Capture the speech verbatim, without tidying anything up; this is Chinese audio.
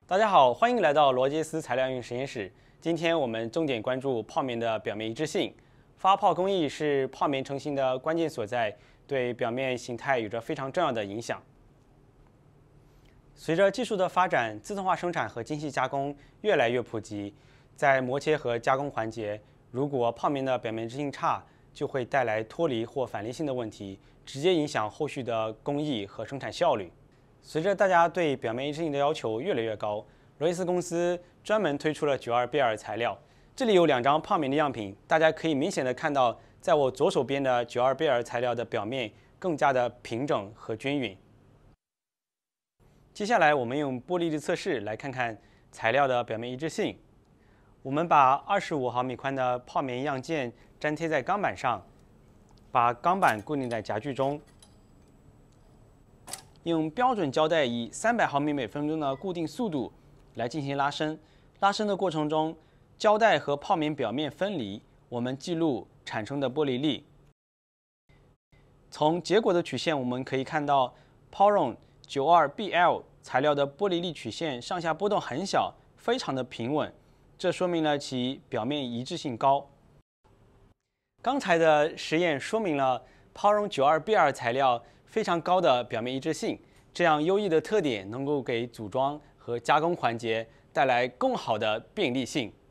大家好，欢迎来到罗杰斯材料应用实验室。今天我们重点关注泡棉的表面一致性。发泡工艺是泡棉成型的关键所在，对表面形态有着非常重要的影响。随着技术的发展，自动化生产和精细加工越来越普及，在磨切和加工环节，如果泡棉的表面一致性差，就会带来脱离或反离性的问题，直接影响后续的工艺和生产效率。随着大家对表面一致性的要求越来越高，罗伊斯公司专门推出了九二 B 二材料。这里有两张泡棉的样品，大家可以明显的看到，在我左手边的九二 B 二材料的表面更加的平整和均匀。接下来我们用玻璃粒测试来看看材料的表面一致性。我们把二十五毫米宽的泡棉样件粘贴在钢板上，把钢板固定在夹具中。用标准胶带以三百毫米每分钟的固定速度来进行拉伸。拉伸的过程中，胶带和泡棉表面分离，我们记录产生的玻璃粒。从结果的曲线我们可以看到 ，PORON 九二 B L 材料的玻璃粒曲线上下波动很小，非常的平稳，这说明了其表面一致性高。刚才的实验说明了 PORON 九二 B 二材料非常高的表面一致性，这样优异的特点能够给组装和加工环节带来更好的便利性。